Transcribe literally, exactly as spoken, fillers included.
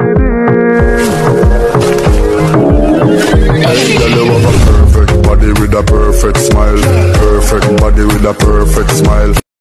Girl, you have a perfect body with a perfect smile. Perfect body with a perfect smile.